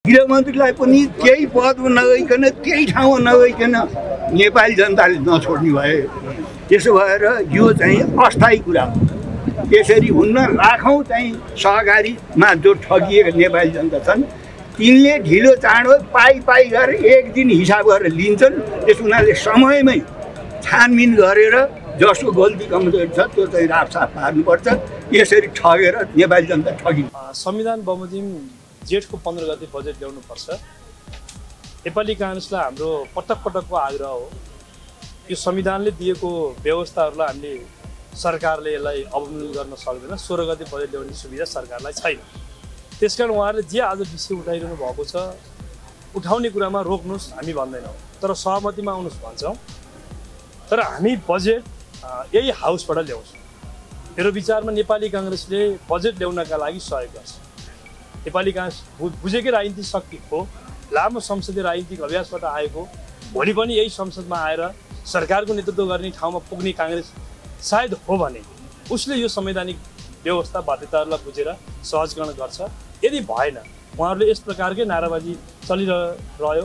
गृहमन्त्रीलाई पनि त्यही पदमा नगइकन त्यही ठाउँमा नगइकन नेपाली जनताले नछोड्ने भयो। त्यसो भएर यो चाहिँ अस्थायी कुरा हो। यसरी हुन्न। लाखौँ चाहिँ सहकारीमा जो ठगिएका नेपाली जनता छन् तिनले ढिलो चाँडो पाई गरेर एक दिन हिसाब गरेर लिन्छन्। त्यस हुनाले समयमै छानबिन गरेर जसको गल्ती कमजोरी छ त्यो चाहिँ राफसाफ पार्नुपर्छ। यसरी ठगेर नेपाली जनता ठगिन्छ। संविधान बमोजिम जेठको 15 गते बजेट ल्याउनुपर्छ। नेपाली काङ्ग्रेसलाई हाम्रो पटकको आग्रह हो। यो संविधानले दिएको व्यवस्थाहरूलाई हामीले सरकारले यसलाई अवमूल्यन गर्न सक्दैन। 16 गते बजेट ल्याउने सुविधा सरकारलाई छैन। त्यसकारण उहाँहरूले जे आज विषय उठाइरहनु भएको छ उठाउने कुरामा रोक्नुहोस् हामी भन्दैनौँ, तर सहमतिमा आउनुहोस् भन्छौँ। तर हामी बजेट यही हाउसबाट ल्याउँछौँ। मेरो विचारमा नेपाली काङ्ग्रेसले बजेट ल्याउनका लागि सहयोग गर्छ। नेपाली काङ्ग्रेस बुझेकै राजनीतिक शक्ति हो, लामो संसदीय राजनीतिक अभ्यासबाट आएको, भोलि पनि यही संसदमा आएर सरकारको नेतृत्व गर्ने ठाउँमा पुग्ने काङ्ग्रेस सायद हो भने उसले यो संवैधानिक व्यवस्था बाध्यताहरूलाई बुझेर सहजीकरण गर्छ। यदि भएन उहाँहरूले यस प्रकारकै नाराबाजी चलिरह्यो,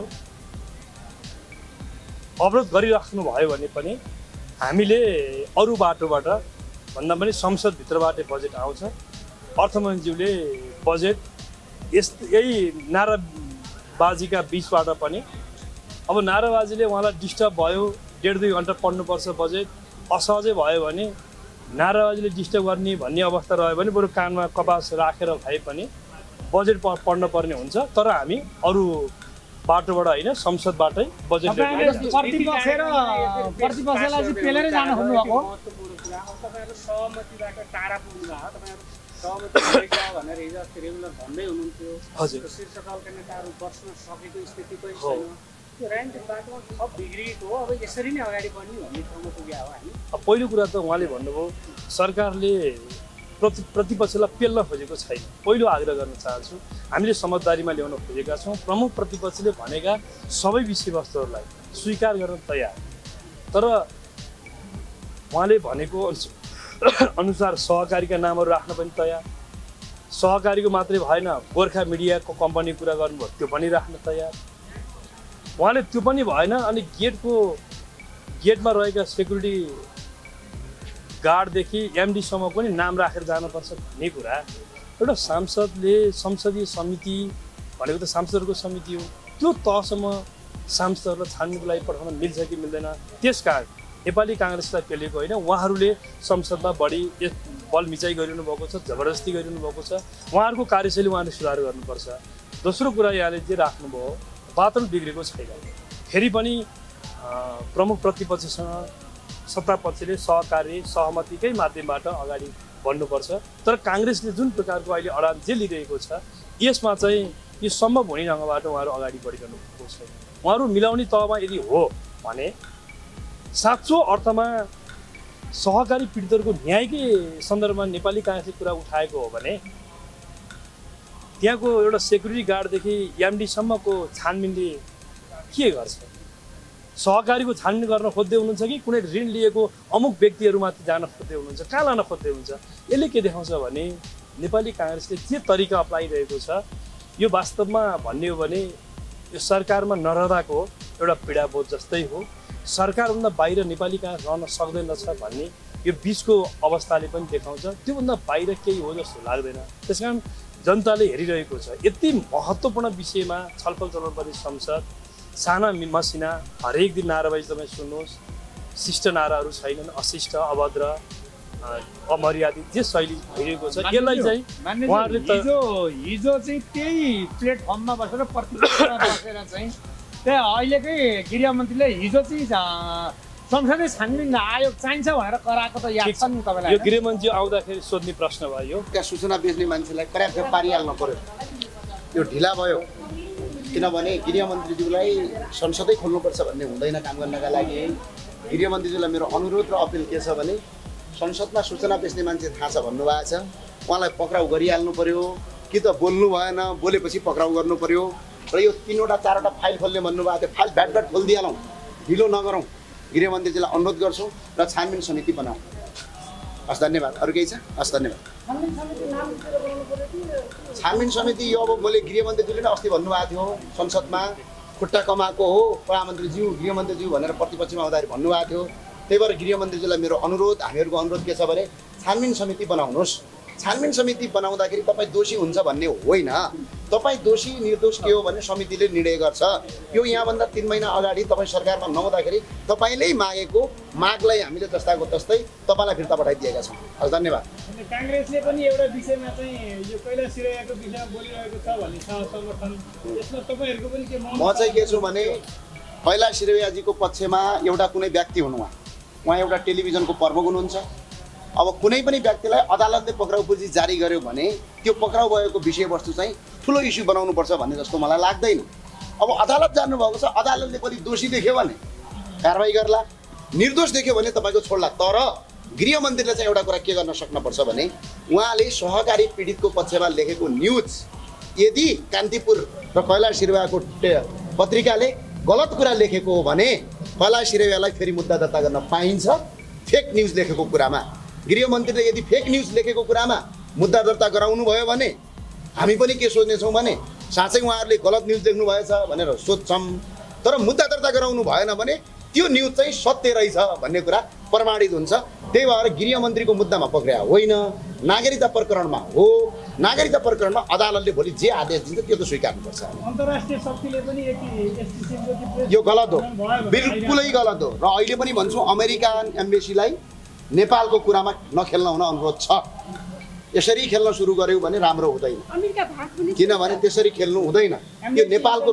अवरोध गरिराख्नु भयो भने पनि हामीले अरू बाटोबाट भन्दा पनि संसदभित्रबाट बजेट आउँछ। अर्थमन्त्रीज्यूले बजेट यही नाराबाजीका बिचबाट पनि अब नाराबाजीले उहाँलाई डिस्टर्ब भयो, 1.5-2 घन्टा पढ्नुपर्छ बजेट असहजै भयो भने नाराबाजीले डिस्टर्ब गर्ने भन्ने अवस्था रह्यो भने बरु कानमा कपास राखेर भए पनि बजेट पढ्न पर्ने हुन्छ। तर हामी अरू बाटोबाट होइन संसदबाटै बजेट प्रतिपक्षलाई चाहिँ पेलेर जान खोज्नुभएको सहमतिबाट टाढा पुग्नुभयो। सहमति भनेर हिजो अस्ति रेगुलर भन्दै हुनुहुन्थ्यो। हजुर शीर्षकालका नेताहरू बस्न सकेको स्थिति पनि छैन। त्यो राजनीतिक बाटोमा थप बिग्रिएको हो। अब यसरी नै अगाडि बढ्ने भन्ने ठाउँमा पुग्या हो हामी। पहिलो कुरा त उहाँले भन्नुभयो सरकारले प्रतिपक्षलाई पेल्न खोजेको छैन। पहिलो आग्रह गर्न चाहन्छु, हामीले समझदारीमा ल्याउन खोजेका छौँ। प्रमुख प्रतिपक्षले भनेका सबै विषयवस्तुहरूलाई स्वीकार गर्न तयार, तर उहाँले भनेको अनुसार सहकारीका नामहरू राख्न पनि तयार। सहकारीको मात्रै भएन, गोर्खा मिडियाको कम्पनी कुरा गर्नुभयो त्यो पनि राख्न तयार। उहाँले त्यो पनि भएन अनि गेटमा रहेका सेक्युरिटी गार्डदेखि एमडीसम्म पनि नाम राखेर जानुपर्छ भन्ने कुरा एउटा सांसदले संसदीय समिति भनेको त सांसदहरूको समिति हो, त्यो तहसम्म सांसदहरूलाई छान्नुको लागि पठाउन मिल्छ कि मिल्दैन। त्यसकारण नेपाली काङ्ग्रेसलाई पेलेको होइन, उहाँहरूले संसदमा बढी बल मिचाइ गरिरहनु भएको छ, जबरजस्ती गरिरहनु भएको छ। उहाँहरूको कार्यशैली उहाँले सुधार गर्नुपर्छ। दोस्रो कुरा यहाँले जे राख्नुभयो वातावरण बिग्रेको छैन। फेरि पनि प्रमुख प्रतिपक्षसँग सत्तापक्षले सहकारी सहमतिकै माध्यमबाट अगाडि बढ्नुपर्छ। तर काङ्ग्रेसले जुन प्रकारको अहिले अडान जे लिइरहेको छ यसमा चाहिँ यो सम्भव हुने ढङ्गबाट उहाँहरू अगाडि बढिरहनु भएको छैन। उहाँहरू मिलाउने तहमा यदि हो भने साँचो अर्थमा सहकारी पीडितहरूको न्यायकै सन्दर्भमा नेपाली काङ्ग्रेसले कुरा उठाएको हो भने त्यहाँको एउटा सेक्युरिटी गार्डदेखि एमडीसम्मको छानबिनले के गर्छ? सहकारीको छानबिन गर्न खोज्दै हुनुहुन्छ कि कुनै ऋण लिएको अमुक व्यक्तिहरूमाथि जान खोज्दै हुनुहुन्छ, कहाँ लान खोज्दै हुनुहुन्छ? यसले के देखाउँछ भने नेपाली काङ्ग्रेसले के तरिका अप्नाइरहेको छ यो वास्तवमा भन्ने हो भने यो सरकारमा नरहँदाको एउटा पीडाबोध जस्तै हो। सरकारभन्दा बाहिर नेपाली काङ्ग्रेस रहन सक्दैनछ भन्ने यो बिचको अवस्थाले पनि देखाउँछ। त्योभन्दा बाहिर केही हो जस्तो लाग्दैन। त्यसकारण जनताले हेरिरहेको छ। यति महत्त्वपूर्ण विषयमा छलफल चलाउनुपर्ने संसद साना मसिना हरेक दिन नाराबाजी तपाईँ सुन्नुहोस्। शिष्ट नाराहरू छैनन्, अशिष्ट अभद्र अमर्यादित जे शैली भइरहेको छ यसलाई चाहिँ उहाँहरूले हिजो चाहिँ त्यही प्लेटफर्ममा बसेर प्रतिपक्षमा बसेर चाहिँ त्यहाँ अहिलेकै गृहमन्त्रीले हिजो चाहिँ संसदीय छानबिन आयोग चाहिन्छ भनेर कराएको त याद छ नि तपाईँलाई? यो गृहमन्त्री आउँदाखेरि सोध्ने प्रश्न भयो। त्यहाँ सूचना बेच्ने मान्छेलाई कराप पारिहाल्न पर्यो। यो ढिला भयो किनभने गृहमन्त्रीज्यूलाई संसदै खोल्नुपर्छ भन्ने हुँदैन काम गर्नका लागि। गृहमन्त्रीज्यूलाई मेरो अनुरोध र अपिल के छ भने संसदमा सूचना बेच्ने मान्छे थाहा छ भन्नुभएको छ, उहाँलाई पक्राउ गरिहाल्नु पर्यो कि त बोल्नु भएन, बोलेपछि पक्राउ गर्नु पर्यो। र यो 3वटा 4वटा फाइल खोल्ने भन्नुभएको थियो, फाइल भ्याट खोलिदिइहालौँ, ढिलो नगरौँ। गृहमन्त्रीजीलाई अनुरोध गर्छौँ र छानबिन समिति बनाऊ। हस्, धन्यवाद। अरू केही छ? हस्, धन्यवाद। छानबिन समिति यो अब मैले गृहमन्त्रीज्यूले नै अस्ति भन्नुभएको थियो संसदमा खुट्टा कमाएको हो प्रधानमन्त्रीज्यू गृहमन्त्रीज्यू भनेर प्रतिपक्षमा आउँदाखेरि भन्नुभएको थियो। त्यही भएर गृहमन्त्रीज्यूलाई मेरो अनुरोध, हामीहरूको अनुरोध के छ भने छानबिन समिति बनाउनुहोस्। छानबिन समिति बनाउँदाखेरि तपाईँ दोषी हुन्छ भन्ने होइन, तपाईँ दोषी निर्दोष के हो भने समितिले निर्णय गर्छ। यो यहाँभन्दा 3 महिना अगाडि तपाईँ सरकारमा नहुँदाखेरि तपाईँले मागेको मागलाई हामीले जस्ताको तस्तै तपाईँलाई फिर्ता पठाइदिएका छौँ। हस्, धन्यवाद। काङ्ग्रेसले पनि एउटा विषयमा चाहिँ यो कैलाश सिरैयाको विषयमा बोलिरहेको छ भन्ने समर्थन, यसमा तपाईँहरूको पनि के? म चाहिँ के छु भने कैलाश सिरैयाजीको पक्षमा एउटा कुनै व्यक्ति हुनु, उहाँ एउटा टेलिभिजनको प्रमुख हुनुहुन्छ। अब कुनै पनि व्यक्तिलाई अदालतले पक्राउ पुँजी जारी गर्यो भने त्यो पक्राउ भएको विषयवस्तु चाहिँ ठुलो इस्यु बनाउनुपर्छ भन्ने जस्तो मलाई लाग्दैन। अब अदालत जानुभएको छ, अदालतले पनि दोषी देख्यो भने कारवाही गर्ला, निर्दोष देख्यो भने तपाईँको छोड्ला। तर गृहमन्त्रीले चाहिँ एउटा कुरा के गर्न सक्नुपर्छ भने उहाँले सहकारी पीडितको पक्षमा लेखेको न्युज यदि कान्तिपुर र कैलाश सिरैयाको पत्रिकाले गलत कुरा लेखेको हो भने कैलाश सिरैयालाई फेरि मुद्दा दर्ता गर्न पाइन्छ। फेक न्युज लेखेको कुरामा गृहमन्त्रीले यदि फेक न्युज लेखेको कुरामा मुद्दा दर्ता गराउनु भयो भने हामी पनि के सोच्नेछौँ भने साँच्चै उहाँहरूले गलत न्युज लेख्नु भएछ भनेर सोध्छौँ। तर मुद्दा दर्ता गराउनु भएन भने त्यो न्युज चाहिँ सत्य रहेछ भन्ने कुरा प्रमाणित हुन्छ। त्यही भएर गृहमन्त्रीको मुद्दामा पक्रिया होइन, नागरिकता प्रकरणमा हो। नागरिकता प्रकरणमा अदालतले भोलि जे आदेश दिन्छ त्यो त स्वीकार्नुपर्छ। अन्तर्राष्ट्रिय शक्तिले पनि यो गलत हो, बिल्कुलै गलत हो। र अहिले पनि भन्छु अमेरिकन एम्बेसीलाई नेपालको कुरामा नखेल्न हुन अनुरोध छ। यसरी खेल्न सुरु गर्यो भने राम्रो हुँदैन, किनभने त्यसरी खेल्नु हुँदैन। यो नेपालको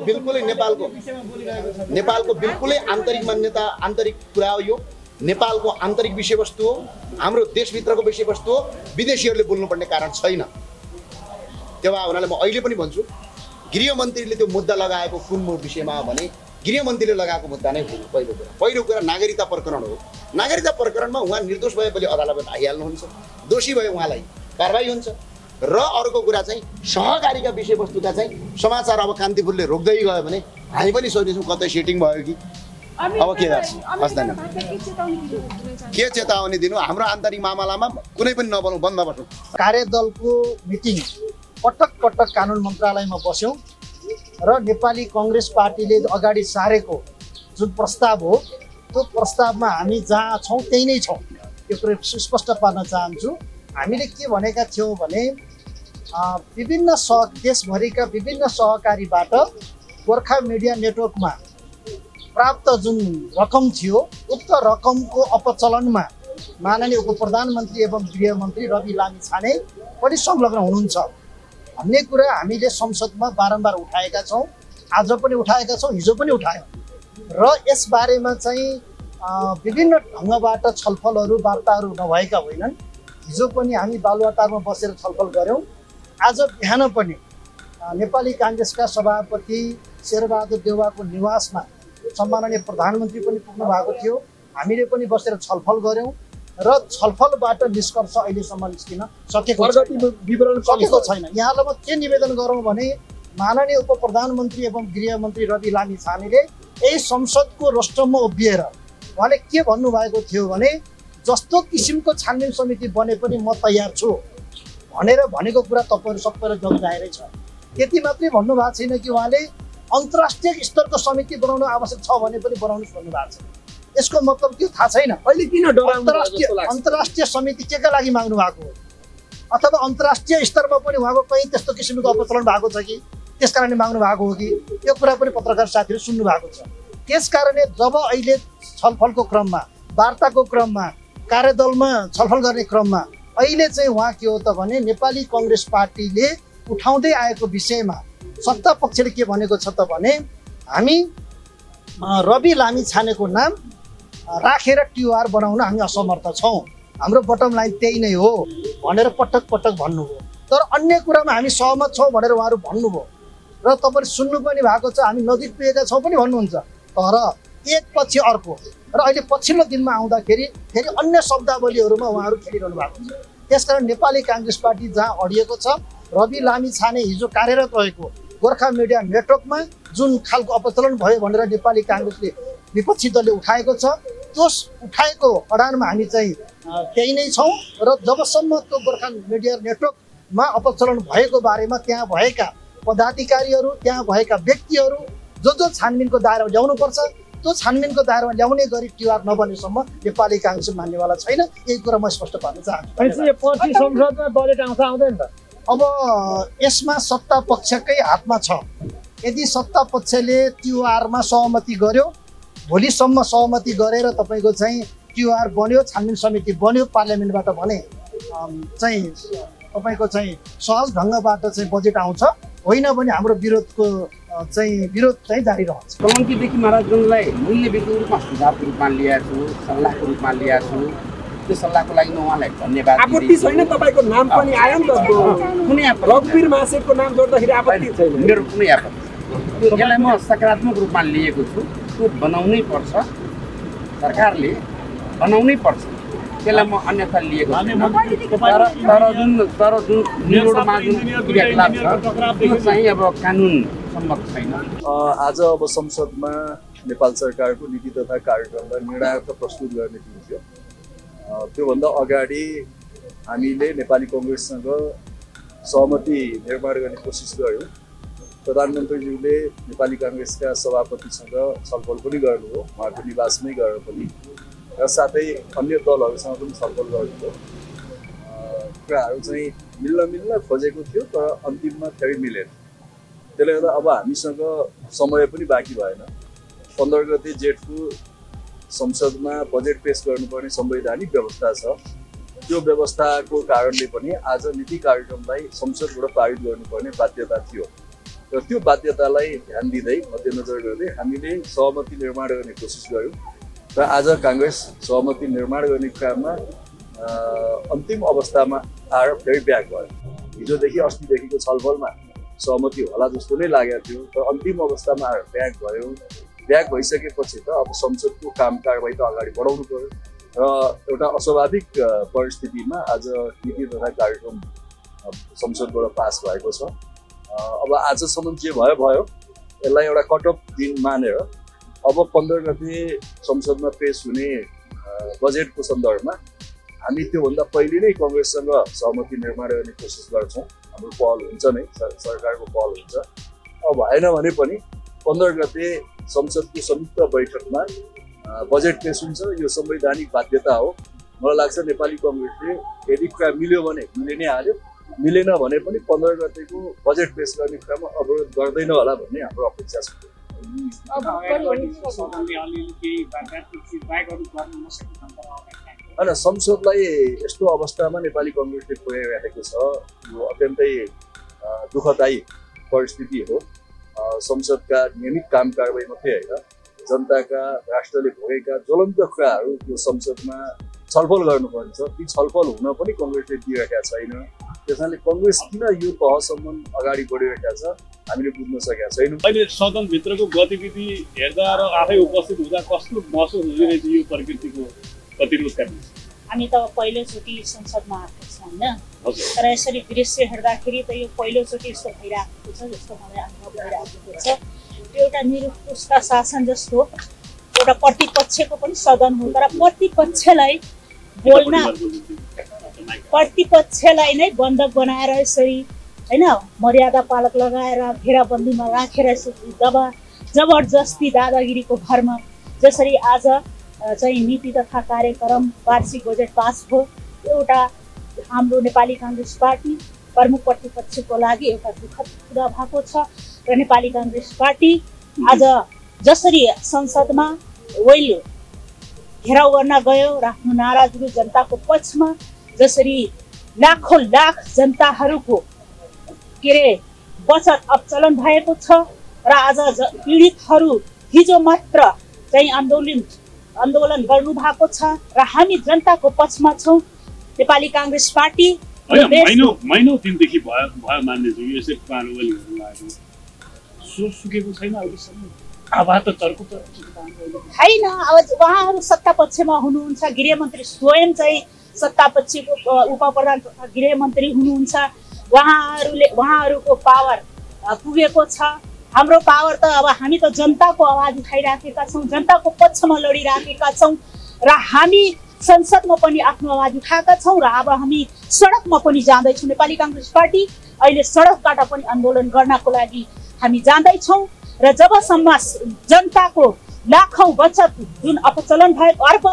बिल्कुलै आन्तरिक मान्यता, आन्तरिक कुरा हो। यो नेपालको आन्तरिक विषयवस्तु हो, हाम्रो देशभित्रको विषयवस्तु हो। विदेशीहरूले बोल्नुपर्ने कारण छैन। त्यो भए हुनाले म अहिले पनि भन्छु गृहमन्त्रीले त्यो मुद्दा लगाएको कुन विषयमा भने गृहमन्त्रीले लगाएको मुद्दा नै होइन। पहिलो कुरा नागरिकता प्रकरण हो। नागरिकता प्रकरणमा उहाँ निर्दोष भए पनि अदालतमा आइहाल्नुहुन्छ, दोषी भए उहाँलाई कारवाही हुन्छ। र अर्को कुरा चाहिँ सहकारीका विषयवस्तुका चाहिँ समाचार अब कान्तिपुरले रोक्दै गयो भने हामी पनि सोध्नेछौँ कतै सेटिङ भयो कि अब के गर्छ। हस्, धन्यवाद। के चेतावनी दिनु? हाम्रो आन्तरिक मामलामा कुनै पनि नबोल्नु, बन्द बस्नु। कार्यदलको मिटिङ पटक पटक कानुन मन्त्रालयमा बस्यौँ र नेपाली कङ्ग्रेस पार्टीले अगाडि सारेको जुन प्रस्ताव हो त्यो प्रस्तावमा हामी जहाँ छौँ त्यही नै छौँ। त्यो कुरा स्पष्ट पार्न चाहन्छु। हामीले के भनेका थियौँ भने विभिन्न देशभरिका विभिन्न सहकारीबाट गोर्खा मिडिया नेटवर्कमा प्राप्त जुन रकम थियो उक्त रकमको अपचलनमा माननीय उप प्रधानमन्त्री एवं गृहमन्त्री रवि लामिछाने पनि संलग्न हुनुहुन्छ भन्ने कुरा हामीले संसदमा बारम्बार उठाएका छौँ। आज पनि उठाएका छौँ, हिजो पनि उठायौँ। र यसबारेमा चाहिँ विभिन्न ढङ्गबाट छलफलहरू वार्ताहरू नभएका होइनन्। हिजो पनि हामी बालुवाटारमा बसेर छलफल गऱ्यौँ। आज बिहान पनि नेपाली काङ्ग्रेसका सभापति शेरबहादुर देउवाको निवासमा सम्माननीय प्रधानमन्त्री पनि पुग्नु भएको थियो। हामीले पनि बसेर छलफल गऱ्यौँ र छलफलबाट निष्कर्ष अहिलेसम्म निस्किन सकेको छैन। यहाँलाई म के निवेदन गरौँ भने माननीय उप प्रधानमन्त्री एवं गृहमन्त्री रवि लामिछानेले यही संसदको रोस्टममा उभिएर उहाँले के भन्नुभएको थियो भने जस्तो किसिमको छानबिन समिति बने पनि म तयार छु भनेर भनेको कुरा तपाईँहरू सबैले जग्गाएरै छ। त्यति मात्रै भन्नुभएको छैन कि उहाँले अन्तर्राष्ट्रिय स्तरको समिति बनाउनु आवश्यक छ भने पनि बनाउनुहोस् भन्नुभएको छ। यसको मतलब के थाहा छैन। अहिले किन अन्तर्राष्ट्रिय समिति के का लागि माग्नु भएको हो, अथवा अन्तर्राष्ट्रिय स्तरमा पनि उहाँको कहीँ त्यस्तो किसिमको अपचलन भएको छ कि त्यस कारणले माग्नु भएको हो कि, यो कुरा पनि पत्रकार साथीहरू सुन्नु भएको छ। त्यस कारणले जब अहिले छलफलको क्रममा, वार्ताको क्रममा, कार्यदलमा छलफल गर्ने क्रममा अहिले चाहिँ उहाँ के हो त भने नेपाली कङ्ग्रेस पार्टीले उठाउँदै आएको विषयमा सत्ता पक्षले के भनेको छ त भने हामी रवि लामिछानेको नाम राखेर टिआर बनाउन हामी असमर्थ छौँ, हाम्रो बटम लाइन त्यही नै हो भनेर पटक पटक भन्नुभयो। तर अन्य कुरामा हामी सहमत छौँ भनेर उहाँहरू भन्नुभयो र तपाईँले सुन्नु पनि भएको छ, हामी नजिक पुगेका छौँ पनि भन्नुहुन्छ। तर एकपछि अर्को र अहिले पछिल्लो दिनमा आउँदाखेरि फेरि अन्य शब्दावलीहरूमा उहाँहरू खेलिरहनु भएको छ। त्यसकारण नेपाली काङ्ग्रेस पार्टी जहाँ अडिएको छ, रवि लामिछाने हिजो कार्यरत रहेको गोर्खा मिडिया नेटवर्कमा जुन खालको अपचलन भयो भनेर नेपाली काङ्ग्रेसले विपक्षी दलले उठाएको छ दोष उठाएको अडानमा हामी चाहिँ त्यही नै छौँ र जबसम्म त्यो गोर्खा मिडिया नेटवर्कमा अपचलन भएको बारेमा त्यहाँ भएका पदाधिकारीहरू त्यहाँ भएका व्यक्तिहरू जो छानबिनको दायरामा ल्याउनुपर्छ त्यो छानबिनको दायरामा ल्याउने गरी टिआर नबनेसम्म नेपाली काङ्ग्रेस मान्नेवाला छैन। यही कुरा म स्पष्ट पार्न चाहन्छु। संसदमा बजेट आउँछ आउँदैन त? अब यसमा सत्ता पक्षकै हातमा छ। यदि सत्ता पक्षले टिआरमा सहमति गर्यो, भोलिसम्म सहमति गरेर तपाईँको चाहिँ टिआर बन्यो, छानबिन समिति बन्यो पार्लियामेन्टबाट भने चाहिँ तपाईँको चाहिँ सहज ढङ्गबाट चाहिँ बजेट आउँछ। होइन भने हाम्रो विरोध चाहिँ जारी रहन्छ। कलङ्कीदेखि महाराजगञ्जलाई मूल्य वृद्धिको रूपमा सुझावको रूपमा ल्याएको छु, सल्लाहको रूपमा ल्याएको छु। त्यो सल्लाहको लागि म उहाँलाई धन्यवाद। आपत्ति छैन? तपाईँको नाम पनि आयो नि त, कुनै रघुवीर महाशयको नाम जोड्दाखेरि आपत्ति छैन? मेरो कुनै आपत्ति छैन। यसलाई म सकारात्मक रूपमा लिएको छु। त्यो बनाउनै पर्छ, सरकारले बनाउनै पर्छ। त्यसलाई म अन्यथा लिएको छैन। तर जुन निरोडमा जुन क्रियाकलाप छ त्यो चाहिँ अब कानुन सम्मत छैन। आज अब संसदमा नेपाल सरकारको नीति तथा कार्यक्रमलाई निर्णायक प्रस्तुत गर्ने दिन थियो। त्योभन्दा अगाडि हामीले नेपाली कङ्ग्रेससँग सहमति निर्माण गर्ने कोसिस गऱ्यौँ। प्रधानमन्त्रीज्यूले नेपाली काङ्ग्रेसका सभापतिसँग छलफल पनि गर्नुभयो, उहाँको निवासमै गएर पनि, र साथै अन्य दलहरूसँग पनि छलफल गर्नुभयो। कुराहरू चाहिँ मिल्न खोजेको थियो तर अन्तिममा फेरि मिलेन। त्यसले गर्दा अब हामीसँग समय पनि बाँकी भएन। 15 गते जेठको संसदमा बजेट पेश गर्नुपर्ने संवैधानिक व्यवस्था छ। त्यो व्यवस्थाको कारणले पनि आज नीति कार्यक्रमलाई संसदबाट पारित गर्नुपर्ने बाध्यता थियो र त्यो बाध्यतालाई ध्यान दिँदै मध्यनजर गर्दै हामीले सहमति निर्माण गर्ने कोसिस गऱ्यौँ र आज काङ्ग्रेस सहमति निर्माण गर्ने काममा अन्तिम अवस्थामा आएर फेरि ब्याक भयो। हिजोदेखि अस्तिदेखिको छलफलमा सहमति होला जस्तो नै लागेको थियो तर अन्तिम अवस्थामा आएर ब्याक भयो। ब्याक भइसकेपछि त अब संसदको काम कारबाही त अगाडि बढाउनु पर्यो र एउटा अस्वाभाविक परिस्थितिमा आज नीति तथा कार्यक्रम संसदबाट पास भएको छ। अब आजसम्म जे भयो यसलाई एउटा कटअफ दिन मानेर अब 15 गते संसदमा पेश हुने बजेटको सन्दर्भमा हामी त्योभन्दा पहिले नै कङ्ग्रेससँग सहमति निर्माण गर्ने कोसिस गर्छौँ। हाम्रो पहल हुन्छ नै, सरकारको पहल हुन्छ। अब भएन भने पनि 15 गते संसदको संयुक्त बैठकमा बजेट पेश हुन्छ। यो संवैधानिक बाध्यता हो। मलाई लाग्छ नेपाली कङ्ग्रेसले यदि कुरा मिल्यो भने मिले नै हाल्यो, मिलेन भने पनि 15 गतेको बजेट पेश गर्ने क्रममा अवरोध गर्दैन होला भन्ने हाम्रो अपेक्षा छ। होइन, संसदलाई यस्तो अवस्थामा नेपाली कङ्ग्रेसले पुर्याइरहेको छ, यो अत्यन्तै दुःखदायी परिस्थिति हो। संसदका नियमित काम कारबाही मात्रै होइन, जनताका राष्ट्रले भोगेका ज्वलन्त कुराहरू यो संसदमा छलफल गर्नुपर्ने छ। ती छलफल हुन पनि कङ्ग्रेसले दिइरहेका छैन। त्यसैले कङ्ग्रेस किन यो तहसम्म अगाडि बढिरहेका छ हामीले बुझ्न सकेका छैनौँ। अहिले सदनभित्रको गतिविधि हेर्दा र आफै उपस्थित हुँदा कस्तो महसुस हुँदैरहेछ यो प्रकृतिको प्रतिरोधका बिच? हामी त पहिलोचोटि संसदमा आएको छौँ होइन, तर यसरी दृश्य हेर्दाखेरि त यो पहिलोचोटि यस्तो भइरहेको छ जस्तो मलाई अनुभव भइरहेको छ। त्यो एउटा निरुत्कृष्ट शासन जस्तो एउटा प्रतिपक्षको पनि सदन हो, तर प्रतिपक्षलाई नै बन्धक बनाएर यसरी होइन मर्यादा पालक लगाएर घेराबन्दीमा राखेर जबरजस्ती दादागिरीको भरमा जसरी आज चाहिँ नीति तथा कार्यक्रम वार्षिक बजेट पास भयो, एउटा हाम्रो नेपाली काङ्ग्रेस पार्टी प्रमुख प्रतिपक्षको लागि एउटा दुःखद कुरा भएको छ। र नेपाली काङ्ग्रेस पार्टी आज जसरी संसदमा वेल घेराउ गर्न गयो र आफ्नो नाराजहरू जनताको पक्षमा जसरी लाखौँ लाख जनताहरूको बचत अचलन भएको छ र आज पीडितहरू हिजो मात्र चाहिँ आन्दोलन गर्नु भएको छ र हामी जनताको पक्षमा छौँ। नेपाली काङ्ग्रेस पार्टी महिनौ दिनदेखि भयो मान्नेछु यो यसरी होइन, अब उहाँहरू सत्ता पक्षमा हुनुहुन्छ, गृहमन्त्री स्वयं चाहिँ सत्ता पक्षको उपप्रधान तथा गृहमन्त्री हुनुहुन्छ। उहाँहरूको पावर पुगेको छ। हाम्रो पावर त अब हामी त जनताको आवाज उठाइराखेका छौँ, जनताको पक्षमा लडिराखेका छौँ र हामी संसदमा पनि आफ्नो आवाज उठाएका छौँ र अब हामी सडकमा पनि जाँदैछौँ। नेपाली काङ्ग्रेस पार्टी अहिले सडकबाट पनि आन्दोलन गर्नको लागि हामी जाँदैछौँ र जबसम्म जनताको लाखौँ बचत जुन अपचलन भएको अर्ब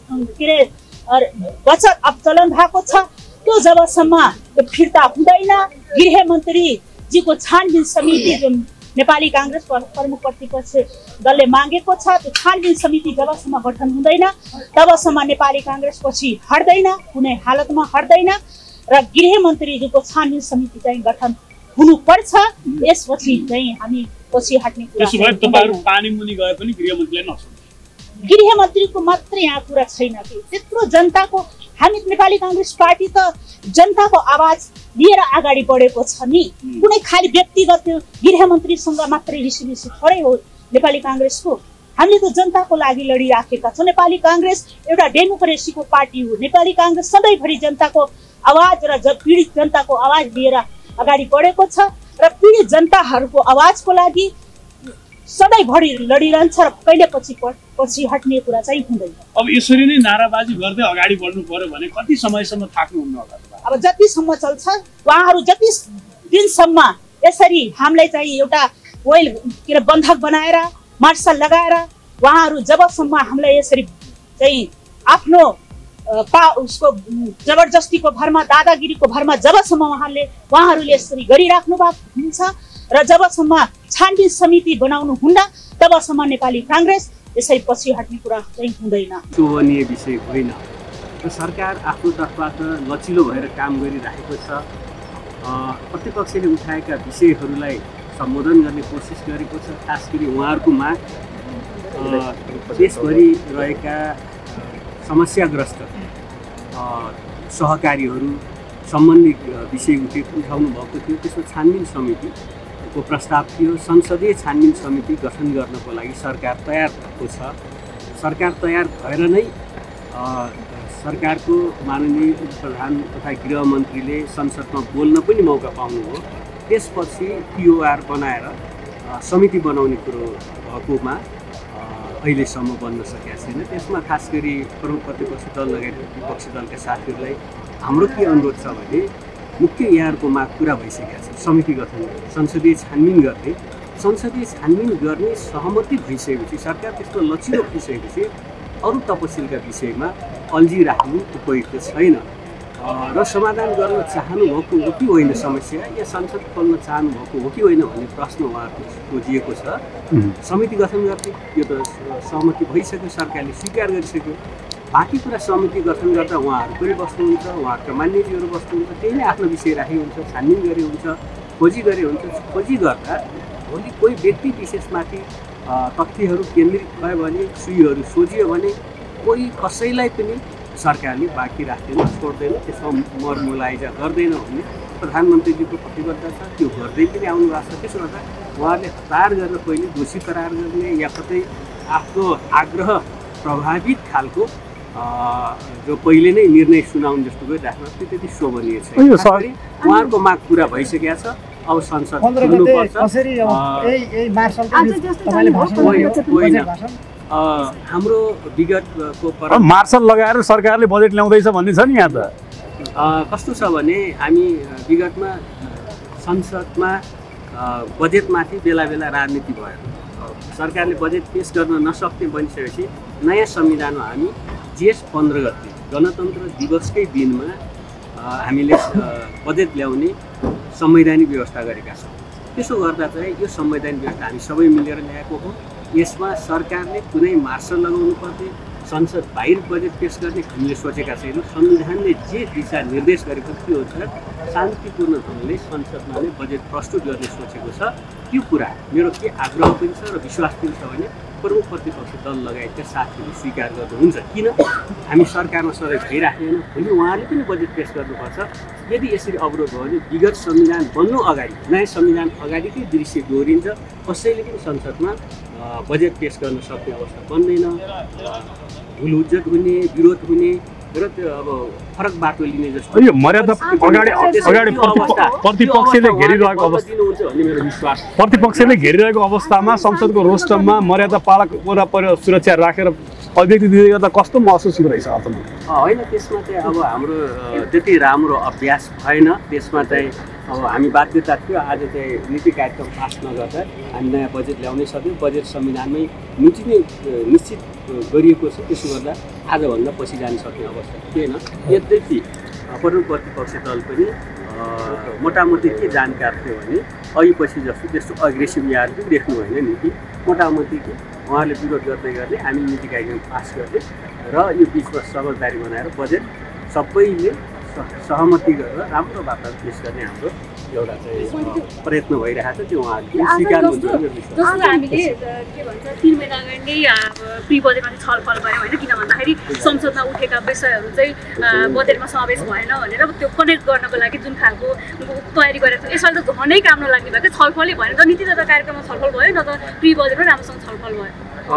बचत अपचलन भएको छ त्यो जबसम्म फिर्ता हुँदैन, गृहमन्त्रीजीको छानबिन समिति जुन नेपाली काङ्ग्रेस प्रमुख प्रतिपक्ष दलले मागेको छ त्यो छानबिन समिति जबसम्म गठन हुँदैन तबसम्म नेपाली काङ्ग्रेस पछि हट्दैन, कुनै हालतमा हट्दैन र गृहमन्त्रीजीको छानबिन समिति चाहिँ गठन हुनुपर्छ। यसपछि चाहिँ हामी पछि हट्ने कुरा गृहमन्त्रीको मात्रै यहाँ कुरा छैन कि त्यत्रो जनताको हामी नेपाली काङ्ग्रेस पार्टी त जनताको आवाज लिएर अगाडि बढेको छ नि। कुनै खालि व्यक्तिगत गृहमन्त्रीसँग मात्रै रिसिभिसी थोरै हो नेपाली काङ्ग्रेसको। हामीले त जनताको लागि लडिराखेका छौँ। नेपाली काङ्ग्रेस एउटा डेमोक्रेसीको पार्टी हो। नेपाली काङ्ग्रेस सधैँभरि जनताको आवाज र पीडित जनताको आवाज लिएर अगाडि बढेको छ र पीडित जनताहरूको आवाजको लागि सधैँभरि लडिरहन्छ र कहिले पछि हट्ने कुरा चाहिँ हुँदैन। अब यसरी नै नाराबाजी गर्दै अगाडि बढ्नु पर्यो भने कति समयसम्म थाक्नुहुन्न होला? अब जतिसम्म चल्छ उहाँहरू जति दिनसम्म यसरी हामीलाई चाहिँ एउटा वेल के अरे बन्धक बनाएर मार्सल लगाएर उहाँहरू जबसम्म हामीलाई यसरी चाहिँ आफ्नो उसको जबरजस्तीको भरमा दादागिरीको भरमा जबसम्म उहाँहरूले यसरी गरिराख्नु भएको हुन्छ र जबसम्म छानबिन समिति बनाउनु हुन्न तबसम्म नेपाली काङ्ग्रेस यसरी पछि हट्ने कुरा चाहिँ हुँदैन। शोभनीय विषय होइन र सरकार आफ्नो तर्फबाट लचिलो भएर काम गरिरहेको छ। प्रतिपक्षले उठाएका विषयहरूलाई सम्बोधन गर्ने कोसिस गरेको छ। खास गरी उहाँहरूको माग देशभरि रहेका समस्याग्रस्त सहकारीहरू सम्बन्धित विषय उठाउनु भएको थियो। त्यसमा छानबिन समितिको प्रस्ताव थियो। संसदीय छानबिन समिति गठन गर्नको लागि सरकार तयार भएको छ। सरकार तयार भएर नै सरकारको माननीय प्रधान तथा गृहमन्त्रीले संसदमा बोल्न पनि मौका पाउनुभयो। त्यसपछि पिओआर बनाएर समिति बनाउने कुरो भएकोमा अहिलेसम्म बन्न सकेका छैन। त्यसमा खास गरी प्रमुख प्रतिपक्ष दल लगायत विपक्षी दलका साथीहरूलाई हाम्रो के अनुरोध छ भने मुख्य यहाँहरूको माग पुरा भइसकेका छ। समिति गठन गर्ने, संसदीय छानबिन गर्ने, संसदीय छानबिन गर्ने सहमति भइसकेपछि सरकार त्यस्तो लचिलो भइसकेपछि अरू तपसिलका विषयमा अल्झिराख्नु उपयुक्त छैन र समाधान गर्न चाहनुभएको हो कि होइन समस्या या संसद खोल्न चाहनुभएको हो कि होइन भन्ने प्रश्न उहाँहरूको सोधिएको छ। समिति गठन गर्ने यो त सहमति भइसक्यो, सरकारले स्वीकार गरिसक्यो। बाँकी कुरा समिति गठन गर्दा उहाँहरू पनि बस्नुहुन्छ, उहाँहरूका मान्यजीहरू बस्नुहुन्छ, त्यही नै आफ्नो विषय राखे हुन्छ, छानबिन गरे हुन्छ, खोजी गरे हुन्छ। खोजी गर्दा भोलि कोही व्यक्ति विशेषमाथि तथ्यहरू केन्द्रित भयो भने, सुईहरू सोझियो भने कोही कसैलाई पनि सरकारले बाँकी राख्दैन, छोड्दैन, त्यसमा मरमुलाइजा गर्दैन भन्ने प्रधानमन्त्रीजीको प्रतिबद्धता छ। त्यो गर्दै पनि आउनु भएको छ। त्यसो गर्दा उहाँहरूले हतार गरेर पहिले दोषी करार गर्ने या कतै आफ्नो आग्रह प्रभावित खालको जो पहिले नै निर्णय सुनाउनु जस्तो गरिराख्नु त्यो त्यति शोभनीय छैन। उहाँहरूको माग पुरा भइसकेको छ। अब संसद खुल्नुपर्छ। हाम्रो विगतको मार्सल लगाएर सरकारले बजेट ल्याउँदैछ भन्ने छ नि यहाँ त। कस्तो छ भने हामी विगतमा संसदमा बजेटमाथि बेला बेला राजनीति भयो। सरकारले बजेट पेस गर्न नसक्ने बनिसकेपछि नयाँ संविधानमा हामी जेठ 15 गते गणतन्त्र दिवसकै दिनमा हामीले बजेट ल्याउने संवैधानिक व्यवस्था गरेका छौँ। त्यसो गर्दा चाहिँ यो संवैधानिक व्यवस्था हामी सबै मिलेर ल्याएको हो। यसमा सरकारले कुनै मार्सल लगाउनु पर्ने, संसद बाहिर बजेट पेश गर्ने हामीले सोचेका छैनौँ। संविधानले जे दिशा निर्देश गरेको त्यो अनुसार शान्तिपूर्ण ढङ्गले संसदमा नै बजेट प्रस्तुत गर्ने सोचेको छ। त्यो कुरा मेरो के आग्रह पनि छ र विश्वास पनि छ भने प्रमुख प्रतिपक्ष दल लगायतका साथीहरूले स्वीकार गर्नुहुन्छ। किन हामी सरकारमा सधैँ भइराख्दैनौँ, भोलि उहाँले पनि बजेट पेश गर्नुपर्छ। यदि यसरी अवरोध भयो भने विगत संविधान बन्नु अगाडि नयाँ संविधान अगाडिकै दृश्य दोहोरिन्छ। कसैले पनि संसदमा बजेट पेश गर्न सक्ने अवस्था बन्दैन। भुलहुज्जत हुने, विरोध हुने र त्यो अब फरक बाटो लिने जस्तो यो मर्यादा अगाडि प्रतिपक्षले घेरिरहेको अवस्था भन्ने मेरो विश्वास। प्रतिपक्षले घेरिरहेको अवस्थामा संसदको रोस्टममा मर्यादा पालक वरपर सुरक्षा राखेर अभिव्यक्ति दिँदै गर्दा कस्तो महसुस हुँदैछ अर्थमन्त्री? होइन, त्यसमा चाहिँ अब हाम्रो त्यति राम्रो अभ्यास भएन। त्यसमा चाहिँ अब हामी बाध्यता थियो आज चाहिँ नीति कार्यक्रम पास नगर्दा हामी नयाँ बजेट ल्याउनै सक्यौँ। बजेट संविधानमै निश्चित गरिएको छ। त्यसो गर्दा आजभन्दा पछि जान सक्ने अवस्था थिएन। यद्यपि प्रमुख प्रतिपक्षी दल पनि मोटामोटी के जानकार थियो भने अघि पछि जस्तो त्यस्तो अग्रेसिभ यहाँले पनि देख्नु होइन नीति। मोटामोटी के उहाँहरूले विरोध गर्दै गर्ने, हामी नीति कार्यक्रम पास गर्ने र यो बिचमा समझदारी बनाएर बजेट सबैले सहमति गरेर राम्रो वातावरण पेश गर्ने हाम्रो एउटा चाहिँ प्रयत्न भइरहेको छ। त्यो उहाँहरूले स्वीकार गर्नुहुन्छ। जस्तो हामीले के भन्छ 3 महिना अगाडि नै प्री बजेटमा छलफल गऱ्यौँ होइन, किन भन्दाखेरि संसदमा उठेका विषयहरू चाहिँ बजेटमा समावेश भएन भनेर त्यो कनेक्ट गर्नको लागि जुन खालको तयारी गरेको थियो यसपालि त झनै काम नलाग्ने भएको छलफलै भएन। न नीति तथा कार्यक्रममा छलफल भयो, न त प्री बजेटमा राम्रोसँग छलफल भयो।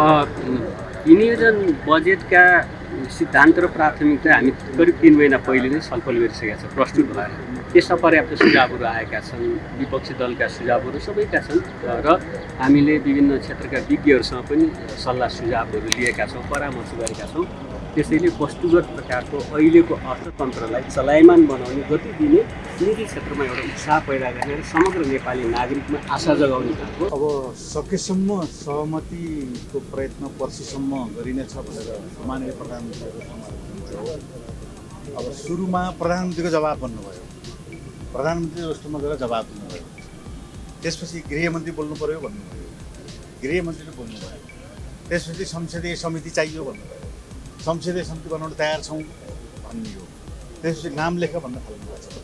विनियोजन बजेटका सिद्धान्त र प्राथमिकता हामी करिब 3 महिना पहिले नै छलफल गरिसकेका छौँ प्रस्तुत भएर। त्यसमा पर्याप्त सुझावहरू आएका छन्, विपक्षी दलका सुझावहरू सबैका छन् र हामीले विभिन्न क्षेत्रका विज्ञहरूसँग पनि सल्लाह सुझावहरू लिएका छौँ, परामर्श गरेका छौँ। त्यसैले वस्तुगत प्रकारको अहिलेको अर्थतन्त्रलाई चलायमान बनाउने, गति दिने, नीति क्षेत्रमा एउटा उत्साह पैदा गर्ने र समग्र नेपाली नागरिकमा आशा जगाउने खालको अब सकेसम्म सहमतिको प्रयत्न पर्सिसम्म गरिनेछ भनेर माननीय प्रधानमन्त्रीको समाज। अब सुरुमा प्रधानमन्त्रीको जवाब भन्नुभयो, प्रधानमन्त्री जस्तोमा गएर जवाब दिनुभयो। त्यसपछि गृहमन्त्री बोल्नु पर्यो भन्नुभयो, गृहमन्त्रीले बोल्नुभयो। त्यसपछि संसदीय समिति चाहियो भन्नुभयो, संसदीय समिति बनाउन तयार छौँ भनियो। त्यसपछि नाम लेख भन्न थाल्नुभएको छ।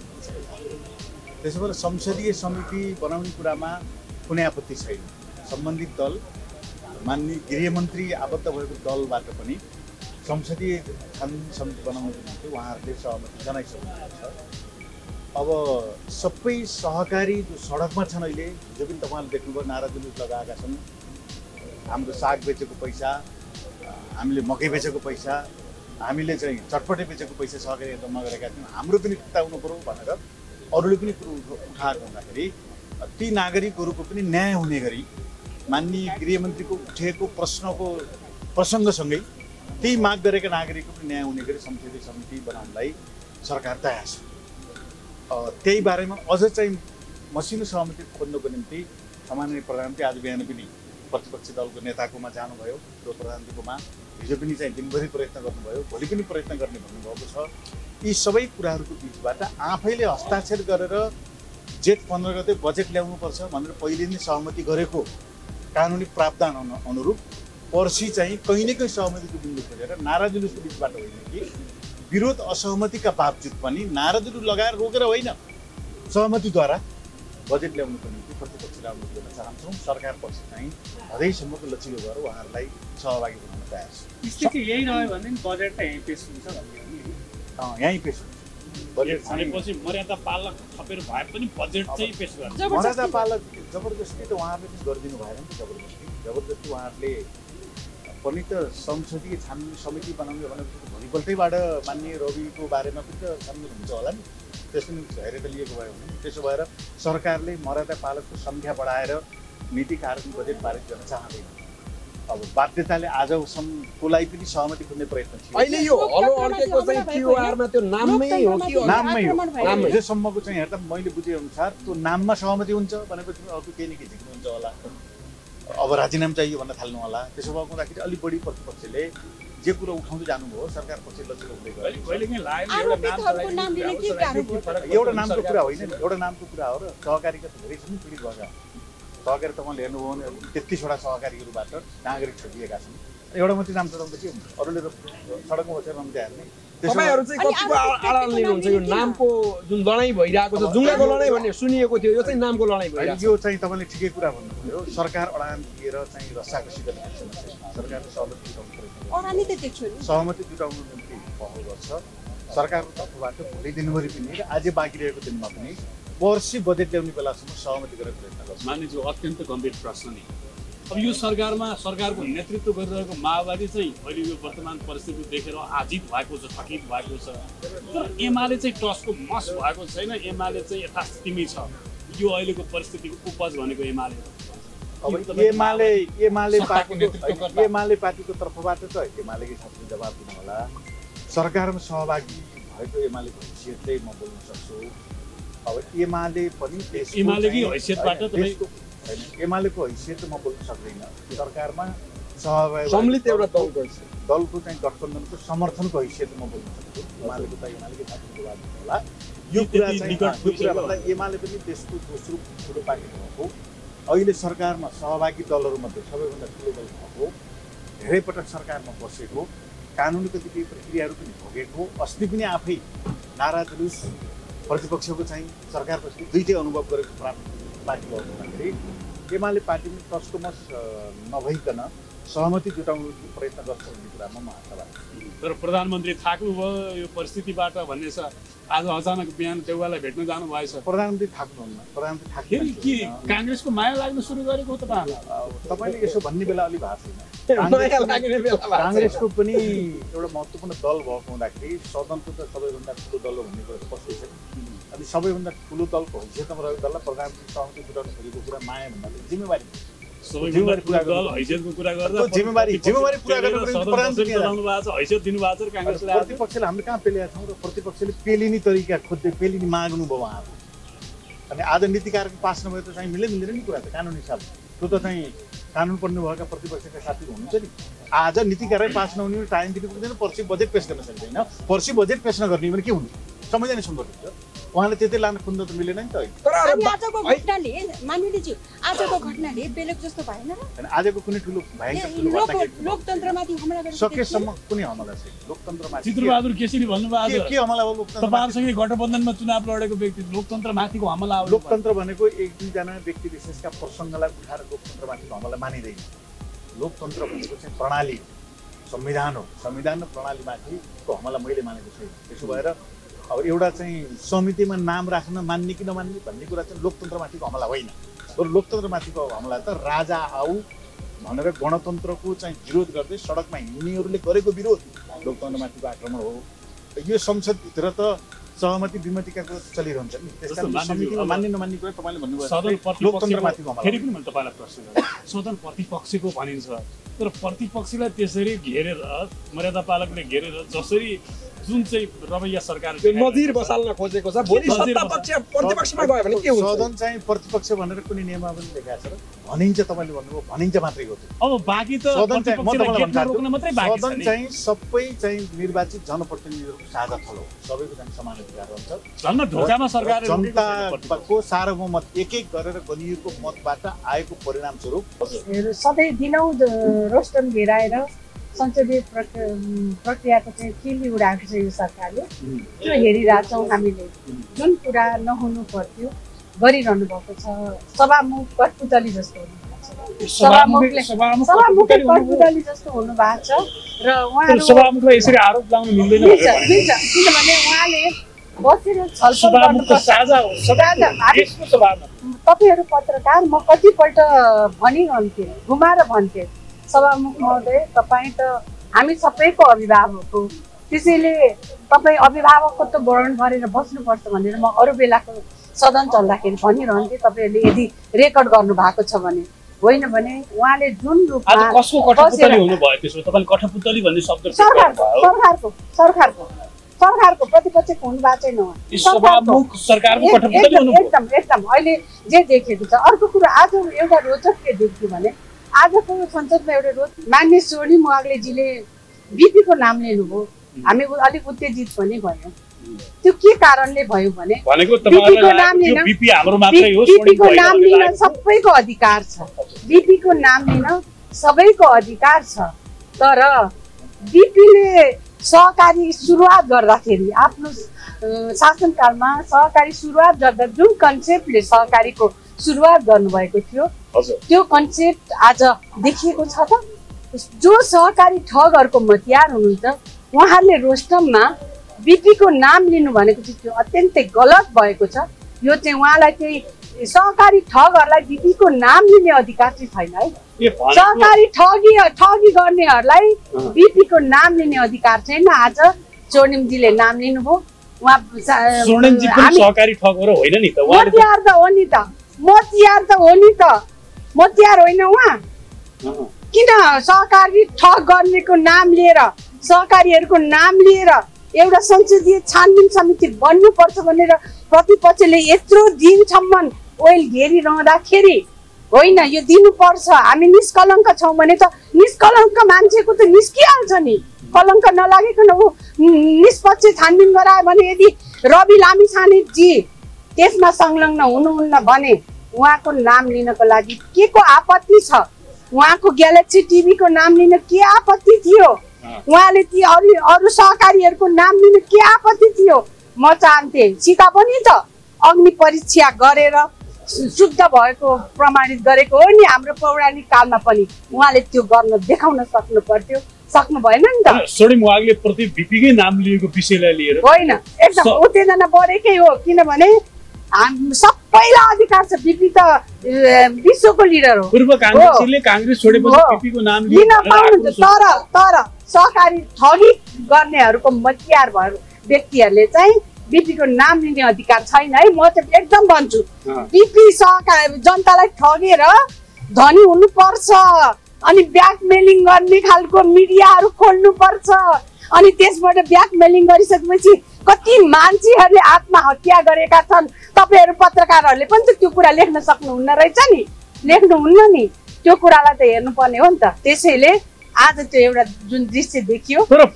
त्यसो भएर संसदीय समिति बनाउने कुरामा कुनै आपत्ति छैन। सम्बन्धित दल माननीय गृहमन्त्री आबद्ध भएको दलबाट पनि संसदीय छानबिन समिति बनाउनको निम्ति उहाँहरूले सहमति जनाइसक्नुभएको छ। अब सबै सहकारी जो सडकमा छन् अहिले, जो पनि तपाईँहरूले देख्नुभयो नारा जुलुस लगाएका छन्। हाम्रो साग बेचेको पैसा, हामीले मकै बेचेको पैसा, हामीले चाहिँ चटपटे बेचेको पैसा सहकारी जम्मा गरेका छौँ, हाम्रो पनि फिर्ता हुनु पऱ्यो भनेर अरूले पनि कुरो उठाएको हुँदाखेरि ती नागरिकहरूको पनि न्याय हुने गरी माननीय गृहमन्त्रीको उठेको प्रसङ्गसँगै ती माग गरेका नागरिकको पनि न्याय हुने गरी संसदीय समिति बनाउनलाई सरकार तयार छ। त्यही बारेमा अझ चाहिँ मसिनो सहमति खोज्नको निम्ति सामान्य प्रधानमन्त्री आज बिहान पनि प्रतिपक्षी दलको नेताकोमा जानुभयो र प्रधानमन्त्रीकोमा हिजो पनि चाहिँ दिनभरि प्रयत्न गर्नुभयो, भोलि पनि प्रयत्न गर्ने भन्नुभएको छ। यी सबै कुराहरूको बिचबाट आफैले हस्ताक्षर गरेर जेठ 15 गते बजेट ल्याउनुपर्छ भनेर पहिले नै सहमति गरेको कानुनी प्रावधान अनुरूप पर्सि चाहिँ कहीँ न कहीँ सहमतिको बिन्दु खोजेर नारा जुलुसको बिचबाट होइन कि विरोध असहमतिका बावजुद पनि नारा जुलुस लगाएर रोकेर होइन, सहमतिद्वारा बजेट ल्याउनुको निम्ति प्रतिपक्षलाई अनुरोध गर्न चाहन्छौँ। सरकार पक्ष चाहिँ हदैसम्मको लचिलो गरेर उहाँहरूलाई सहभागी बनाउन तयार छ। स्थिति यही रह्यो भने बजेट त यहीँ पेस हुन्छ भन्ने यहीँ पेस हुन्छ। बजेट भनेपछि मर्यादा पालक थपेर भए पनि बजेट चाहिँ पेस गर्छ। मर्यादा पालक जबरजस्ती त उहाँहरूले पनि गरिदिनु भएन नि। जबरजस्ती उहाँहरूले पनि त संसदीय छानबिन समिति बनाउने भनेपछि भोलिपल्टैबाट माननीय रविको बारेमा पनि त छानबिन हुन्छ होला नि। त्यसको निम्ति धैर्य लिएको भयो भने त्यसो भएर सरकारले मर्यादा पालकको सङ्ख्या बढाएर नीति कार्यक्रम बजेट पारित गर्न चाहँदैन। अब बाध्यताले आजसम्मको लागि पनि सहमति खोज्ने प्रयत्न थियो। अहिले यो हलो अड्केको चाहिँ क्युआरमा त्यो नाममै हो कि नाममै हो? हिजोसम्मको चाहिँ हेर्दा मैले बुझेअनुसार त्यो नाममा सहमति हुन्छ भनेपछि अर्को केही न केही झिक्नुहुन्छ होला, अब राजीनामा चाहियो भन्न थाल्नु होला। त्यसो भएको हुँदाखेरि अलिक बढी प्रतिपक्षले जे कुरो उठाउँदै जानुभयो सरकार पछि लचिलो हुँदै गयो। एउटा नामको कुरा होइन नि, एउटा नामको कुरा हो र सहकारीका धेरै छन् पीडित भएका। सहकारी तपाईँले हेर्नुभयो भने 33वटा सहकारीहरूबाट नागरिक छुटिएका छन्। एउटा मात्रै नाम चढाउँदा के हुन्छ? अरूले त सडकमा बसेर नाम हेर्ने। तपाईँहरू चाहिँ कतिको आडान लिनुहुन्छ? यो नामको जुन लडाइँ भइरहेको छ, जुङ्गाको लडाइँ भन्ने सुनिएको थियो, यो चाहिँ नामको लडाइँ भइरहेको छ। यो चाहिँ तपाईँले ठिकै कुरा भन्नुभयो। सरकार अडान लिएर चाहिँ रसाकसी गर्ने सरकारले सहमति जुटाउनु पर्छ। सहमति जुटाउनु निम्ति पहल गर्छ सरकारको तर्फबाट। भोलि दिनभरि पनि र आज बाँकी रहेको दिनमा पनि पर्सि बजेट ल्याउने बेलासम्म सहमति गरेर प्रयत्न गर्छ। मानिसको अत्यन्त गम्भीर प्रश्न नि अब यो सरकारको नेतृत्व गरिरहेको माओवादी चाहिँ अहिले यो वर्तमान परिस्थिति देखेर आजित भएको छ, थकित भएको छ। तर एमाले चाहिँ टसको मस भएको छैन। एमाले चाहिँ यथास्थितिमै छ। यो अहिलेको परिस्थितिको उपज भनेको एमाले अब एमाले पार्टीको तर्फबाट त एमालेकै साथी जवाब दिनु होला। सरकारमा सहभागी भएको एमालेको हैसियत चाहिँ म बोल्न सक्छु। अब एमाले पनि एमालेकै हैसियतबाट एमालेको हैसियत म बोल्न सक्दिनँ। सरकारमा सहभागी सम्मिलित एउटा दलको चाहिँ गठबन्धनको समर्थनको हैसियत म बोल्न सक्छु। एमालेको त एमालेकै साथी जवाब दिनु होला। यो कुरा चाहिँ एमाले पनि देशको दोस्रो ठुलो पार्टी भएको, अहिले सरकारमा सहभागी दलहरूमध्ये सबैभन्दा ठुलो दल भएको, धेरै पटक सरकारमा बसेको, कानुनी कतिपय प्रक्रियाहरू पनि भोगेको, अस्ति पनि आफै नारा जुलुस प्रतिपक्षको चाहिँ सरकारपछि दुईटै अनुभव गरेको पार्टी भएको हुँदाखेरि एमाले पार्टीले तस्तमस नभइकन सहमति जुटाउनु प्रयत्न गर्छ भन्ने कुरामा म आशावादी छु। तर प्रधानमन्त्री थाक्नुभयो यो परिस्थितिबाट भन्ने छ। आज अचानक बिहान देउवालाई भेट्न जानु भएछ। प्रधानमन्त्री थाक्नुहुन्न। प्रधानमन्त्री थाक्नु के काङ्ग्रेसको माया लाग्न सुरु गरेको तपाईँले यसो भन्ने बेला अलि भएको छैन। काङ्ग्रेसको पनि एउटा महत्त्वपूर्ण दल भएको हुँदाखेरि सदनको त सबैभन्दा ठुलो दल हो भन्ने कुरा स्पष्टै छ। अनि सबैभन्दा ठुलो दलको हैसियतमा रहेको दललाई प्रधानमन्त्री सहमति जुटाउनु खोजेको कुरा माया भन्दा जिम्मेवारी जिम्मेवारी पुरा गर्नु हैसियतको कुरा गर्दा जिम्मेवारी पुरा गर्नु हैसियत दिनुभएको छ काङ्ग्रेसले। प्रतिपक्षले हामीले कहाँ पेलेका छौँ र प्रतिपक्षले पेलिने तरिका खोज्दै पेलिने माग्नु भयो उहाँहरू। अनि आज नीति कार्यक्रम पास नभए त चाहिँ मिल्दैन नि कुरा त कानुन हिसाबले। त्यो त चाहिँ कानुन पढ्नुभएका प्रतिपक्षका साथीहरू हुनुहुन्छ नि। आज नीति कार्यक्रम पास नहुने टाइम दिनु पर्दैन, पर्सि बजेट पेस गर्न सक्दैन। पर्सि बजेट पेस नगर्ने भने के हुन्छ? समझ नै सम्भव हुन्छ। उहाँले त्यतै लान खुन्द त मिलेन नि त। अनि आजको घटनाले माननीयज्यू आजको घटनाले बेलुक जस्तो भएन र? हैन आजको कुनै ठुलो भएन लोकतन्त्रमाथि हमला गरेको सकेसम्म कुनै हमला छैन लोकतन्त्रमाथि। चित्रबहादुर केसीले भन्नुभएको के हमला हो लोकतन्त्र? तपाईहरुसँगै गठबन्धनमा चुनाव लडेको व्यक्ति लोकतन्त्रमाथिको हमला हो। लोकतन्त्र भनेको एक दुईजना व्यक्ति विशेषका प्रसङ्गलाई उठाएर लोकतन्त्रमाथिको हमला मानिदैन। लोकतन्त्र भनेको चाहिँ प्रणाली संविधान हो। संविधान र प्रणालीमाथिको हमला मैले मानेको छैन। त्यसो भएर अब एउटा चाहिँ समितिमा नाम राख्न मान्ने कि नमान्ने भन्ने कुरा चाहिँ लोकतन्त्रमाथिको हमला होइन। तर लोकतन्त्रमाथिको हमला त राजा आऊ भनेर गणतन्त्रको चाहिँ विरोध गर्दै सडकमा हिँड्नेहरूले गरेको विरोध लोकतन्त्रमाथिको आक्रमण हो। यो संसदभित्र त सहमति विमतिका कुरा चलिरहन्छ नि। त्यसकारण समितिमा मान्ने नमान्ने कुरा तपाईँले भन्नुभयो लोकतन्त्रमाथिको हमला। फेरि पनि मैले तपाईँलाई प्रश्न गर्छु। सदन प्रतिपक्षको भनिन्छ तर प्रतिपक्षलाई त्यसरी घेरेर मर्यादा पालकले घेरेर जसरी जुन चाहिँ रवैया सरकारले नजिर बसाल्न खोजेको छ भोलि सत्तापक्ष प्रतिपक्षमा गयो भने के हुन्छ? सदन चाहिँ प्रतिपक्ष भनेर कुनै नियमावली लेखेको छ र भनिन्छ तपाईँले भन्नुभयो भनिन्छ मात्रै हो। अब बाँकी त सदन चाहिँ सबै चाहिँ निर्वाचित जनप्रतिनिधिहरूको साझा थलो हो। सबैको चाहिँ समान अधिकार हुन्छ। झन् ढोकामा सरकारले जनताको सार्वभौमत एक एक गरेर गनिएको मतबाट आएको परिणाम स्वरूप सधैँ दिनौँ रोस्टन घेराएर संसदीय प्रक्रियाको चाहिँ किल्ली उडाएको छ यो सरकारले। त्यो हेरिरहेछौँ हामीले। जुन कुरा नहुनु पर्थ्यो गरिरहनु भएको छ। सभामुख कठपुतली जस्तो हुनुभएको छ। सभामुखले कठपुतली जस्तो हुनुभएको छ र उहाँहरू सभामुखलाई यसरी आरोप लगाउनु मिल्दैन। मिल्छ किनभने उहाँले बसेर छलफल तपाईँहरू पत्रकार म कतिपल्ट भनिरहन्थेँ घुमाएर भन्थेँ सभामुख महोदय तपाईँ त हामी सबैको अभिभावक हो त्यसैले तपाईँ अभिभावकत्व वर्णन गरेर बस्नुपर्छ भनेर म अरू बेलाको सदन चल्दाखेरि भनिरहन्थेँ। तपाईँहरूले यदि रेकर्ड गर्नु भएको छ भने होइन भने उहाँले जुन रूपमा कसको कठपुतली हुनुभयो त्यसो तपाईले कठपुतली भन्ने शब्द सरकारको प्रतिपक्षको हुनु भएको छैन एकदम अहिले जे देखेको छ। अर्को कुरा आज एउटा रोचक के देख्यो भने आजको संसदमा एउटा रोज मान्य स्वर्णिम वाग्लेजीले बिपीको नाम लिनुभयो। हामी अलिक उत्तेजित पनि भयो। त्यो के कारणले भयो भने बिपीको नाम लिन सबैको अधिकार छ। बिपीको नाम लिन सबैको अधिकार छ। तर बिपीले सहकारी सुरुवात गर्दाखेरि आफ्नो शासनकालमा सहकारी सुरुवात गर्दा जुन कन्सेप्टले सहकारीको सुरुवात गर्नुभएको थियो त्यो कन्सेप्ट आज देखिएको छ त। जो सहकारी ठगहरूको मतियार हुनुहुन्छ उहाँहरूले रोस्टममा बिपीको नाम लिनु भनेको चाहिँ त्यो अत्यन्तै गलत भएको छ। यो चाहिँ उहाँलाई चाहिँ सहकारी ठगहरूलाई बिपीको नाम लिने अधिकार चाहिँ छैन है। सहकारी ठगी गर्नेहरूलाई बिपीको नाम लिने अधिकार छैन। आज स्वर्णिमजीले नाम लिनुभयो। सहकारी ठग हो र होइन नि त मतियार त हो नि त मतियार होइन उहाँ। किन सहकारी ठग गर्नेको नाम लिएर, सहकारीहरूको नाम लिएर एउटा संसदीय छानबिन समिति बन्नुपर्छ भनेर प्रतिपक्षले यत्रो दिनसम्म ओइल घेरिरहँदाखेरि होइन, यो दिनुपर्छ। हामी निष्कलङ्क छौँ भने त निष्कलङ्क मान्छेको त निस्किहाल्छ नि। कलङ्क नलागेको ऊ निष्पक्ष छानबिन गरायो भने यदि रवि लामिछानेजी त्यसमा संलग्न हुनुहुन्न भने उहाँको नाम लिनको लागि के को आपत्ति छ? उहाँको ग्यालेक्सी टिभीको नाम लिन के आपत्ति थियो? उहाँले ती अरू सहकारीहरूको नाम लिन के आपत्ति थियो? म चाहन्थे सीता पनि त अग्नि परीक्षा गरेर शुद्ध भएको प्रमाणित गरेको हो नि। हाम्रो पौराणिक कालमा पनि उहाँले त्यो गर्न देखाउन सक्नु पर्थ्यो, सक्नु भएन नि त। सोडिम वागले प्रति बीपीकै नाम लिएको विषयलाई लिएर होइन, एकदम उत्तेजना बढेकै हो। किनभने सबैलाई अधिकार छ। बीपी त विश्वको लिडर हो। पूर्व काङ्ग्रेसले काङ्ग्रेस छोडेपछि बीपीको नाम लिन पाउनुहुन्छ। तर सहकारी ठगी गर्नेहरूको मतियार भएको व्यक्तिहरूले चाहिँ बीपीको नाम लिने अधिकार छैन है। म चाहिँ एकदम भन्छु, बीपी सहकारी जनतालाई ठगेर धनी हुनुपर्छ अनि ब्ल्याकमेलिङ गर्ने खालको मिडियाहरू खोल्नुपर्छ। अनि त्यसबाट ब्ल्याकमेलिङ गरिसकेपछि कति मान्छेहरूले आत्महत्या गरेका छन्। तपाईँहरू पत्रकारहरूले पनि त त्यो कुरा लेख्न सक्नुहुन्न रहेछ नि, लेख्नुहुन्न नि। त्यो कुरालाई त हेर्नुपर्ने हो नि त। त्यसैले आज त्यो एउटा जुन दृश्य देखियो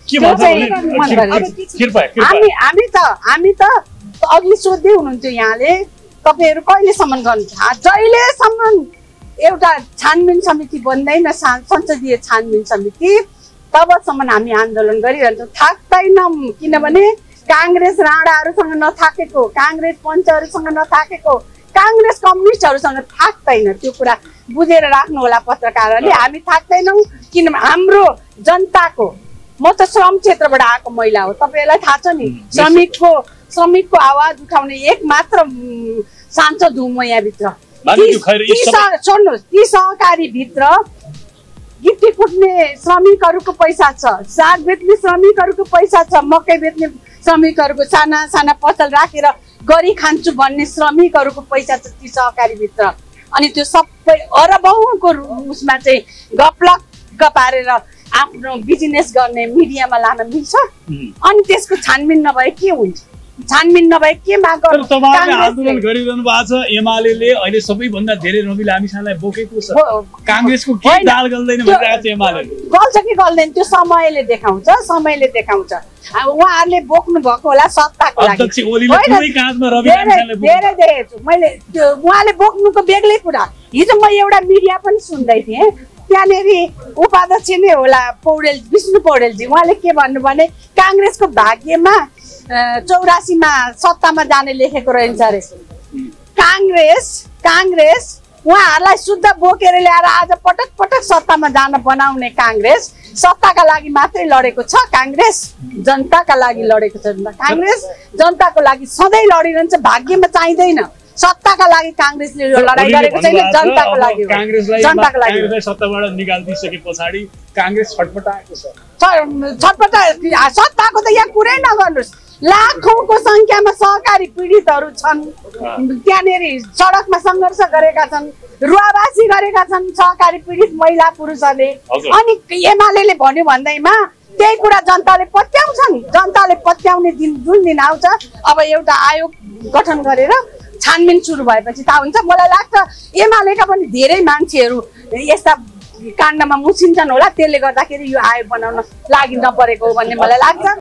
हामी त अघि सोध्दै हुनुहुन्थ्यो यहाँले, तपाईँहरू कहिलेसम्म गर्नुहुन्छ? जहिलेसम्म एउटा छानबिन समिति बन्दैन, संसदीय छानबिन समिति, तबसम्म हामी आन्दोलन गरिरहन्छौँ, थाक्दैनौँ। किनभने काङ्ग्रेस राणाहरूसँग नथाकेको, काङ्ग्रेस पञ्चहरूसँग नथाकेको, काङ्ग्रेस कम्युनिस्टहरूसँग थाक्दैन। त्यो कुरा बुझेर राख्नु होला पत्रकारहरूले। हामी थाक्दैनौँ किनभने हाम्रो जनताको, म त श्रम क्षेत्रबाट आएको महिला हो, तपाईँहरूलाई थाहा छ नि। श्रमिकको आवाज उठाउने एक मात्र सांसद हुँ म यहाँभित्र। छोड्नुहोस्, ती सहकारी भित्र गिट्टी कुट्ने श्रमिकहरूको पैसा छ, साग बेच्ने श्रमिकहरूको पैसा छ, मकै बेच्ने श्रमिकहरूको साना साना पसल राखेर गरी खान्छु भन्ने श्रमिकहरूको पैसा छ ती सहकारी भित्र। अनि त्यो सबै अरबौँको उसमा चाहिँ गप्लक्क पारेर आफ्नो बिजनेस गर्ने मिडियामा लान मिल्छ? अनि त्यसको छानबिन नभए के हुन्छ? छानबिन नभए के माग गर्नु? आन्दोलन गरिरहनु भएको छ। एमाले अहिले सबैभन्दा धेरै रवि लामिछानेलाई बोकेको छ। काङ्ग्रेसको के दाल गल्दैन भनिरहेको छ एमाले। गल्छ कि गल्दैन त्यो समयले देखाउँछ, समयले देखाउँछ। उहाँहरूले बोक्नु भएको होला सत्ताको लागि। धेरै देखेछु मैले त्यो उहाँले बोक्नुको बेग्लै कुरा। हिजो म एउटा मिडिया पनि सुन्दै थिएँ, त्यहाँनिर उपाध्यक्ष नै होला पौडेल, विष्णु पौडेलजी, उहाँले के भन्नु भने काङ्ग्रेसको भाग्यमा 84मा सत्तामा जाने लेखेको रहेछ अरे। काङ्ग्रेस उहाँहरूलाई शुद्ध बोकेर ल्याएर आज पटक पटक सत्तामा जान बनाउने काङ्ग्रेस सत्ताका लागि मात्रै लडेको छ। काङ्ग्रेस जनताका लागि लडेको छ। काङ्ग्रेस जनताको लागि सधैँ लडिरहन्छ, भाग्यमा चाहिँदैन। सत्ताका लागि काङ्ग्रेसले लडाइँ गरेको छैन, जनताको लागि हो। जनताको लागि सत्ताबाट निकालिदिसके पछाडि काङ्ग्रेस छटपटाएको छ। सत्ताको त यहाँ कुरै नगर्नुहोस्। लाखौंको संख्यामा सहकारी पीडितहरू छन्, त्यहाँनिर सडकमा सङ्घर्ष गरेका छन्, रुवाबासी गरेका छन् सहकारी पीडित महिला पुरुषहरूले। अनि एमाले भन्यो भन्दैमा त्यही कुरा जनताले पत्याउँछन्। जनताले पत्याउने दिन जुन दिन आउँछ, अब एउटा आयोग गठन गरेर छानबिन सुरु भएपछि थाहा हुन्छ। मलाई लाग्छ एमालेका पनि धेरै मान्छेहरू यस्ता काण्डमा मुसिन्छन् होला, त्यसले गर्दाखेरि यो आयोग बनाउन लागि नपरेको हो भन्ने मलाई लाग्छ।